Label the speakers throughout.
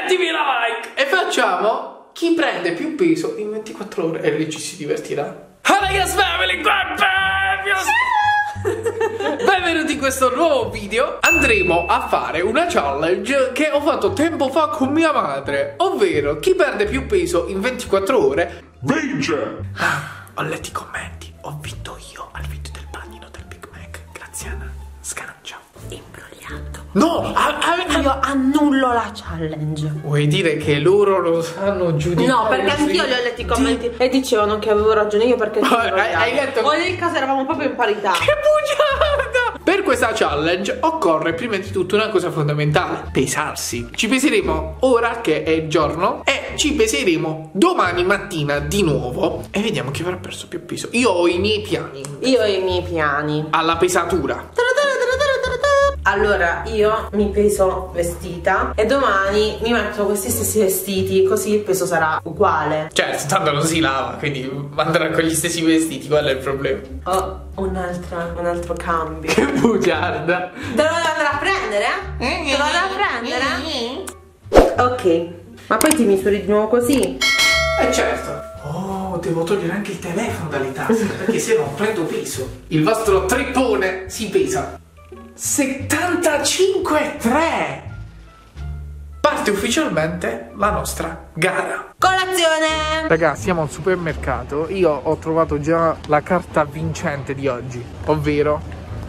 Speaker 1: mettimi like e facciamo chi prende più peso in 24 ore e lì ci si divertirà. Benvenuti in questo nuovo video. Andremo a fare una challenge che ho fatto tempo fa con mia madre, ovvero chi perde più peso in 24 ore vince. Ho letto i commenti, ho vinto io al video del panino del Big Mac. Graziana, sgancia.
Speaker 2: Imbrogliato.
Speaker 1: No,
Speaker 2: io annullo la challenge.
Speaker 1: Vuoi dire che loro lo sanno giudicare?
Speaker 2: No, perché anch'io li ho letti i commenti e dicevano che avevo ragione io perché
Speaker 1: hai letto?
Speaker 2: O nel caso eravamo proprio in parità.
Speaker 1: Che bugiarda! Per questa challenge occorre prima di tutto una cosa fondamentale: pesarsi. Ci peseremo ora che è giorno e ci peseremo domani mattina di nuovo e vediamo chi avrà perso più peso. Io ho i miei piani.
Speaker 2: Io ho i miei piani.
Speaker 1: Alla pesatura.
Speaker 2: Allora io mi peso vestita e domani mi metto questi stessi vestiti, così il peso sarà uguale.
Speaker 1: Certo, tanto non si lava, quindi andrà con gli stessi vestiti, qual è il problema?
Speaker 2: Ho un altro cambio.
Speaker 1: Che bugiarda!
Speaker 2: Te lo devo andare a prendere? Te lo devo prendere? Ok, ma poi ti misuri di nuovo così?
Speaker 1: Certo. Oh, devo togliere anche il telefono dalle tasche perché se no prendo peso. Il vostro treppone si pesa 75,3. Parte ufficialmente la nostra gara.
Speaker 2: Colazione!
Speaker 1: Ragazzi, siamo al supermercato. Io ho trovato già la carta vincente di oggi, ovvero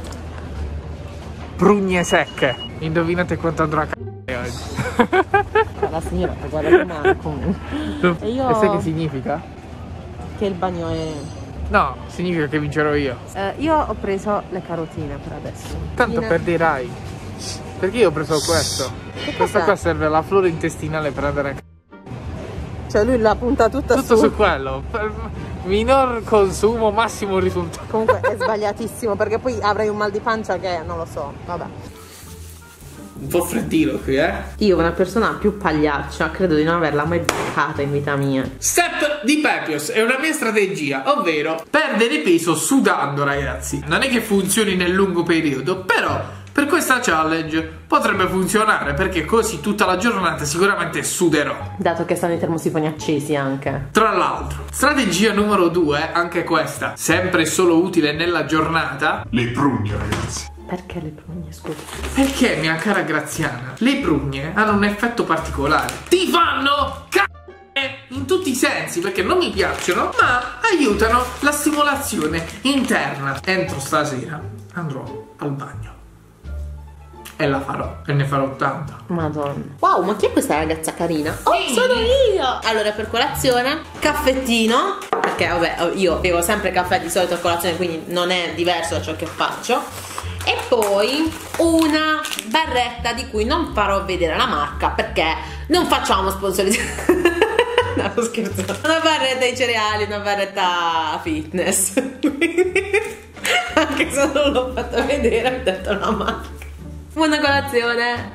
Speaker 1: prugne secche. Indovinate quanto andrò a c***e oggi.
Speaker 2: La signora guarda male comunque. E io...
Speaker 1: E sai che significa?
Speaker 2: Che il bagno è...
Speaker 1: No, significa che vincerò io.
Speaker 2: Io ho preso le carotine per adesso.
Speaker 1: Tanto perderai. Perché io ho preso questo. Questo qua serve alla flora intestinale per andare a
Speaker 2: Cioè lui la punta tutta
Speaker 1: tutto su quello. Per minor consumo, massimo risultato.
Speaker 2: Comunque è sbagliatissimo perché poi avrei un mal di pancia che non lo so. Vabbè.
Speaker 1: Un po' freddino qui,
Speaker 2: Io, una persona più pagliaccia, credo di non averla mai beccata in vita mia.
Speaker 1: Step di Pepios è una mia strategia, ovvero perdere peso sudando, ragazzi. Non è che funzioni nel lungo periodo, però per questa challenge potrebbe funzionare, perché così tutta la giornata sicuramente suderò.
Speaker 2: Dato che stanno i termosifoni accesi anche.
Speaker 1: Tra l'altro, strategia numero 2, anche questa, sempre e solo utile nella giornata: le prugne, ragazzi.
Speaker 2: Perché le prugne, scusa?
Speaker 1: Perché, mia cara Graziana, le prugne hanno un effetto particolare. Ti fanno in tutti i sensi, perché non mi piacciono, ma aiutano la stimolazione interna. Entro stasera andrò al bagno e la farò, e ne farò tanta.
Speaker 2: Madonna. Wow, ma chi è questa ragazza carina? Oh, sono io! Allora, per colazione, caffettino, perché vabbè, io bevo sempre caffè di solito a colazione, quindi non è diverso da ciò che faccio. E poi una barretta di cui non farò vedere la marca perché non facciamo sponsorizzazione. No, scherzo. Una barretta di cereali, una barretta fitness. Anche se non l'ho fatta vedere, ho detto la marca. Buona colazione.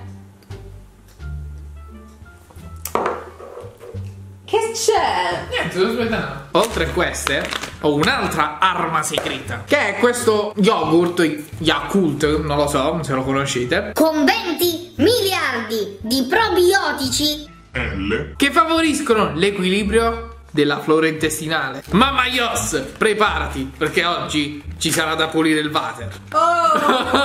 Speaker 2: Che c'è?
Speaker 1: Niente, sto aspettando. Oltre a queste, ho un'altra arma segreta, che è questo yogurt Yakult, non lo so se lo conoscete,
Speaker 3: con 20 miliardi di probiotici
Speaker 1: che favoriscono l'equilibrio della flora intestinale. Mamma Yos, preparati, perché oggi ci sarà da pulire il water.
Speaker 2: Oh!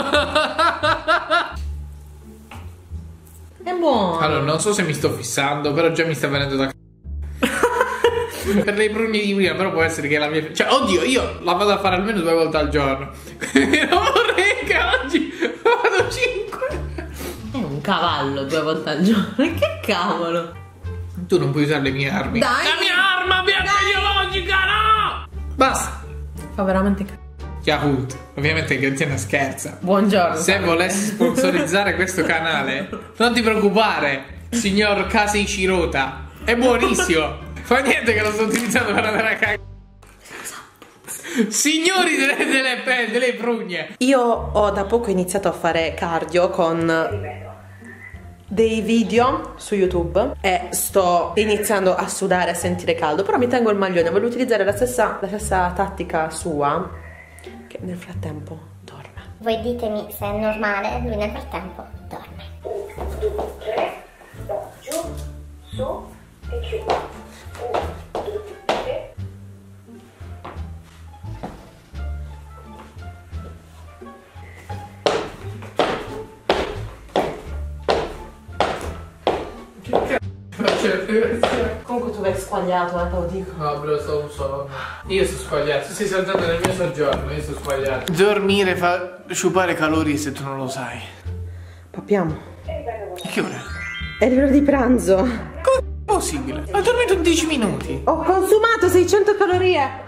Speaker 2: È buono.
Speaker 1: Allora, non so se mi sto fissando, però già mi sta venendo da per le prugne di prima, però può essere che la mia... Cioè, oddio, io la vado a fare almeno 2 volte al giorno. Non vorrei che oggi vado 5.
Speaker 2: È un cavallo 2 volte al giorno. Che cavolo.
Speaker 1: Tu non puoi usare le mie armi.
Speaker 2: Dai.
Speaker 1: La mia arma bianca ideologica, no! Basta.
Speaker 2: Fa veramente
Speaker 1: Yakult. Ovviamente Graziana scherza.
Speaker 2: Buongiorno.
Speaker 1: Se volessi sponsorizzare questo canale, non ti preoccupare, signor Casei Cirota. È buonissimo. Fa niente che lo sto utilizzando per andare a cagare. Signori delle prugne.
Speaker 2: Io ho da poco iniziato a fare cardio con dei video su YouTube e sto iniziando a sudare, a sentire caldo, però mi tengo il maglione. Voglio utilizzare la stessa tattica sua, che nel frattempo dorme.
Speaker 3: Voi ditemi se è normale, lui nel frattempo dorme. 1, 2, 3, giù.
Speaker 4: su e chiudi. 1, 2, 3.
Speaker 2: Comunque tu vai squagliato, te lo dico.
Speaker 1: No, bro, sto un sonno. Io sto squagliato. Stai saltando nel mio soggiorno, io sto squagliato. Dormire fa sciupare calorie se tu non lo sai.
Speaker 2: Papiamo.
Speaker 1: Che ora?
Speaker 2: È l'ora di pranzo.
Speaker 1: Come è possibile? Ho dormito in 10 minuti.
Speaker 2: Ho consumato 600 calorie.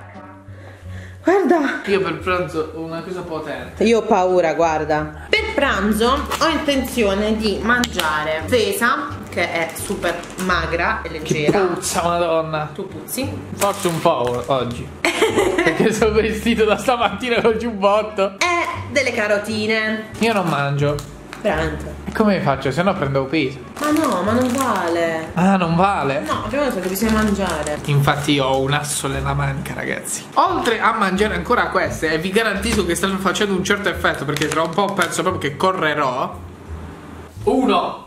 Speaker 2: Guarda.
Speaker 1: Io per pranzo ho una cosa potente.
Speaker 2: Io ho paura, guarda. Per pranzo ho intenzione di mangiare fesa, che è super magra e leggera.
Speaker 1: Puzza, madonna.
Speaker 2: Tu puzzi?
Speaker 1: Forse un po' oggi. Perché sono vestito da stamattina col giubbotto.
Speaker 2: E delle carotine.
Speaker 1: Io non mangio.
Speaker 2: Veramente.
Speaker 1: E come faccio? Se no prendo peso.
Speaker 2: Ma no, ma non vale.
Speaker 1: Ah, non vale?
Speaker 2: No, abbiamo detto che bisogna mangiare.
Speaker 1: Infatti io ho un asso nella manica, ragazzi. Oltre a mangiare ancora queste, e vi garantisco che stanno facendo un certo effetto, perché tra un po' penso proprio che correrò. 1,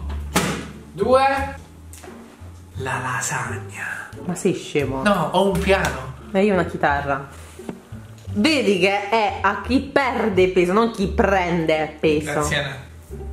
Speaker 1: 2. La lasagna.
Speaker 2: Ma sei scemo?
Speaker 1: No, ho un piano.
Speaker 2: Ma io una chitarra. Vedi che è a chi perde peso, non chi prende peso.
Speaker 1: Grazie.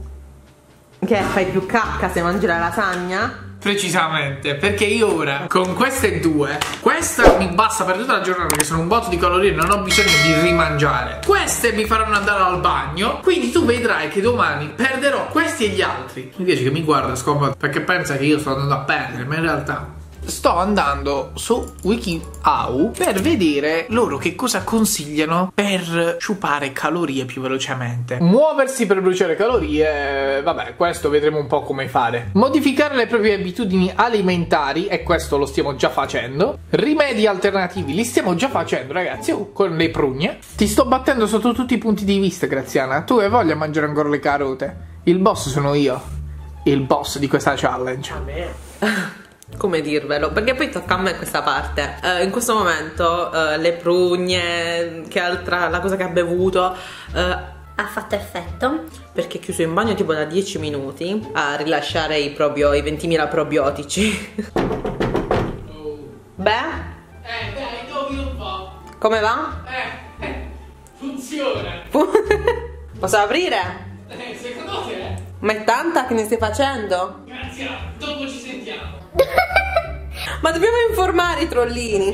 Speaker 2: Che fai più cacca se mangi la lasagna?
Speaker 1: Precisamente, perché io ora con queste due, questa mi basta per tutta la giornata perché sono un botto di calorie e non ho bisogno di rimangiare. Queste mi faranno andare al bagno, quindi tu vedrai che domani perderò questi e gli altri. Mi dice che mi guarda scomodo perché pensa che io sto andando a perdere, ma in realtà sto andando su WikiHow per vedere loro che cosa consigliano per sciupare calorie più velocemente. Muoversi per bruciare calorie, vabbè, questo vedremo un po' come fare. Modificare le proprie abitudini alimentari, e questo lo stiamo già facendo. Rimedi alternativi, li stiamo già facendo, ragazzi, con le prugne. Ti sto battendo sotto tutti i punti di vista, Graziana. Tu hai voglia di mangiare ancora le carote? Il boss sono io, il boss di questa challenge.
Speaker 2: Come dirvelo? Perché poi tocca a me questa parte. In questo momento le prugne, che altra, la cosa che ha bevuto
Speaker 3: Ha fatto effetto?
Speaker 2: perché è chiuso in bagno tipo da 10 minuti a rilasciare i 20.000 probiotici. Beh,
Speaker 1: Dai, indovina un po'.
Speaker 2: come va?
Speaker 1: Funziona.
Speaker 2: Posso aprire?
Speaker 1: Secondo te?
Speaker 2: Ma è tanta che ne stai facendo?
Speaker 1: Grazie, dopo ci sentiamo.
Speaker 2: Ma dobbiamo informare i trollini.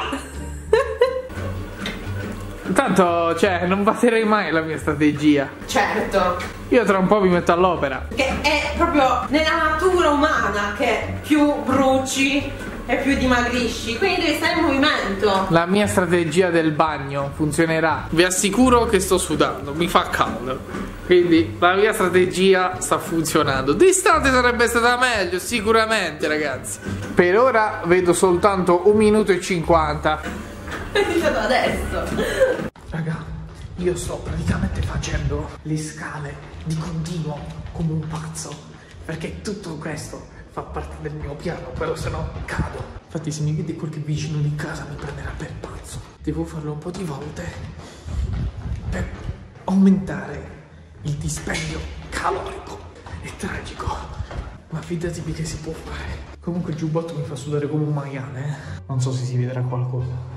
Speaker 1: Tanto, cioè, non batterei mai la mia strategia.
Speaker 2: Certo.
Speaker 1: Io tra un po' mi metto all'opera.
Speaker 2: Che è proprio nella natura umana che più bruci e più dimagrisci. Quindi devi stare in movimento.
Speaker 1: La mia strategia del bagno funzionerà. Vi assicuro che sto sudando, mi fa caldo. Quindi la mia strategia sta funzionando. D'estate sarebbe stata meglio, sicuramente, ragazzi. Per ora vedo soltanto 1 minuto e 50.
Speaker 2: È iniziato adesso.
Speaker 1: Raga, io sto praticamente facendo le scale di continuo come un pazzo, perché tutto questo fa parte del mio piano, però se no cado. Infatti se mi vede qualche vicino di casa mi prenderà per pazzo. Devo farlo un po' di volte per aumentare il dispendio calorico. È tragico, ma fidatevi che si può fare. Comunque il giubbotto mi fa sudare come un maiale, Non so se si vedrà qualcosa.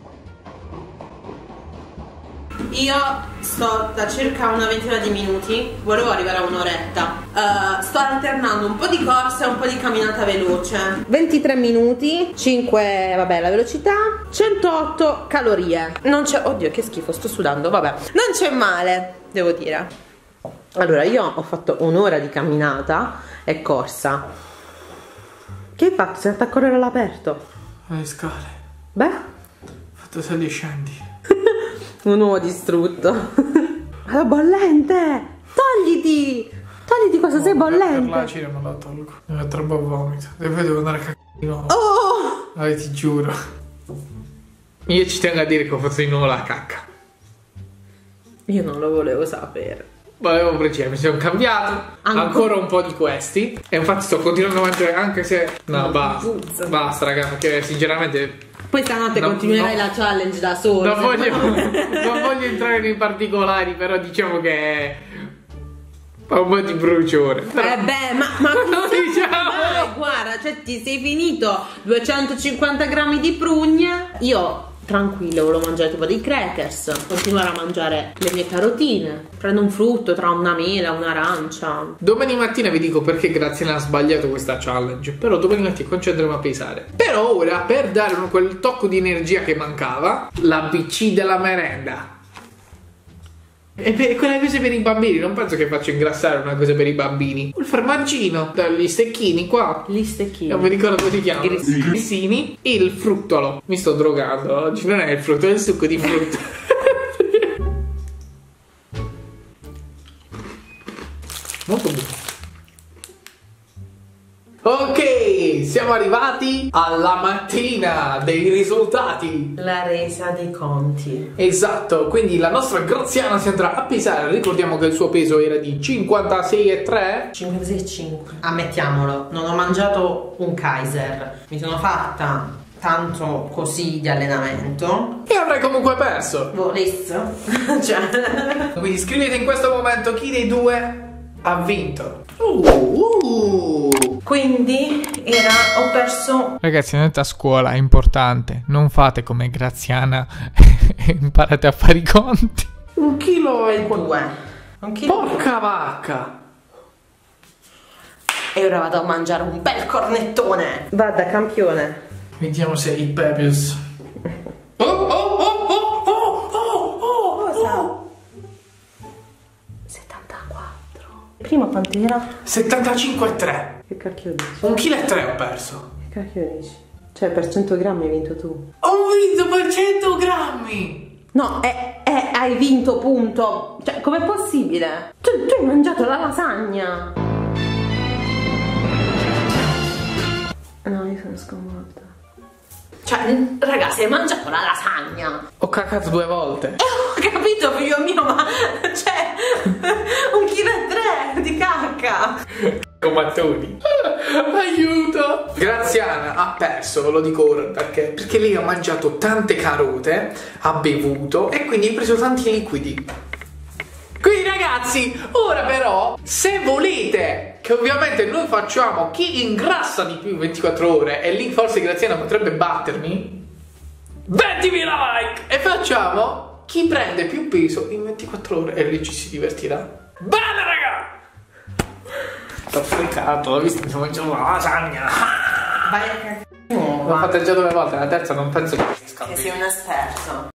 Speaker 2: Io sto da circa una ventina di minuti, volevo arrivare a un'oretta. Sto alternando un po' di corsa e un po' di camminata veloce. 23 minuti, 5, vabbè, la velocità, 108 calorie. Non c'è, oddio che schifo, sto sudando, vabbè. Non c'è male, devo dire. Allora, io ho fatto un'ora di camminata e corsa. Che hai fatto? Sei andato a correre all'aperto?
Speaker 1: Le scale.
Speaker 2: Beh,
Speaker 1: Ho fatto sali e scendi.
Speaker 2: un uomo distrutto. Alla bollente! Togliti! Togliti cosa sei
Speaker 1: Per
Speaker 2: bollente!
Speaker 1: l'acida me la tolgo. Mi fa troppo vomito. E poi devo andare a cagare di nuovo.
Speaker 2: Oh!
Speaker 1: Ti giuro. Io ci tengo a dire che ho fatto di nuovo la cacca.
Speaker 2: Io non lo volevo sapere.
Speaker 1: Volevo precisare, mi sono cambiato. Ancora un po' di questi. E infatti sto continuando a mangiare anche se. No, basta. Basta, raga, perché sinceramente.
Speaker 2: Poi stanotte continuerai la challenge da solo.
Speaker 1: Non voglio entrare nei particolari, però diciamo che fa un po' di bruciore. Però,
Speaker 2: beh, ma
Speaker 1: diciamo.
Speaker 2: guarda, Graziana, cioè ti sei finito 250 grammi di prugne. Io tranquillo, volevo mangiare tipo dei crackers, continuare a mangiare le mie carotine, prendo un frutto tra una mela, un'arancia.
Speaker 1: Domani mattina vi dico perché Graziana ha sbagliato questa challenge, però domani mattina concentriamo a pesare. Però ora, per dare quel tocco di energia che mancava, la BC della merenda. E per quelle cose per i bambini, non penso che faccio ingrassare una cosa per i bambini. Il formaggino, gli stecchini qua.
Speaker 2: Gli stecchini.
Speaker 1: Non mi ricordo come si chiamano. Grissini. Il fruttolo. Mi sto drogando oggi, non è il frutto, è il succo di frutta. Molto buono. Ok, siamo arrivati alla mattina dei risultati.
Speaker 2: La resa dei conti.
Speaker 1: Esatto, quindi la nostra Graziana si andrà a pesare. Ricordiamo che il suo peso era di 56,3.
Speaker 2: 56,5. Ammettiamolo, non ho mangiato un Kaiser. Mi sono fatta tanto così di allenamento.
Speaker 1: E avrei comunque perso.
Speaker 2: Volesse. Cioè.
Speaker 1: Quindi scrivete in questo momento chi dei due ha vinto.
Speaker 2: Quindi ho perso.
Speaker 1: Ragazzi, andate a scuola, è importante. Non fate come Graziana e imparate a fare i conti. 1 chilo e
Speaker 2: 2. 1 chilo.
Speaker 1: Porca vacca.
Speaker 2: E ora vado a mangiare un bel cornettone. Vada, campione.
Speaker 1: Vediamo se i Pepius.
Speaker 2: Cosa? 74. Prima quanto era?
Speaker 1: 75,3.
Speaker 2: Che cacchio dici?
Speaker 1: 1,3 kg ho perso.
Speaker 2: Che cacchio dici? Cioè per 100 grammi hai vinto tu.
Speaker 1: Ho vinto per 100 grammi.
Speaker 2: No, hai vinto, punto. Cioè, com'è possibile? Tu hai mangiato la lasagna. No, io sono sconvolta. Cioè, ragazzi, hai mangiato la lasagna.
Speaker 1: Ho cacato 2 volte.
Speaker 2: Ho capito, figlio mio, ma cioè 1,3 kg di cacca.
Speaker 1: Comattoni. Aiuto. Graziana ha perso, ve lo dico ora perché lei ha mangiato tante carote, ha bevuto e quindi ha preso tanti liquidi. Quindi ragazzi, ora però, se volete che ovviamente noi facciamo chi ingrassa di più in 24 ore e lì forse Graziana potrebbe battermi, 20.000 like! E facciamo chi prende più peso in 24 ore e lì ci si divertirà. Bene raga! T'ho fregato, l'ho visto, mi sono mangiato la lasagna.
Speaker 2: Vai a cagare.
Speaker 1: L'ho fatta già 2 volte, la terza non penso che riesca.
Speaker 2: Che sei un esperto.